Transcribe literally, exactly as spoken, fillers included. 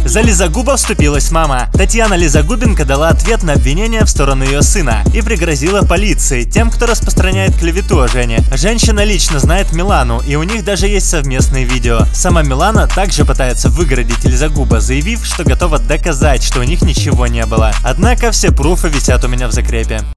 За Лизагуба вступилась мама. Татьяна Лизагубенко дала ответ на обвинение в сторону ее сына и пригрозила полиции, тем, кто распространяет клевету о Жене. Женщина лично знает Милану, и у них даже есть совместные видео. Сама Милана также пытается выгородить Лизагуба, заявив, что готова доказать, что у них ничего не было. Однако все пруфы висят у меня в закрепе.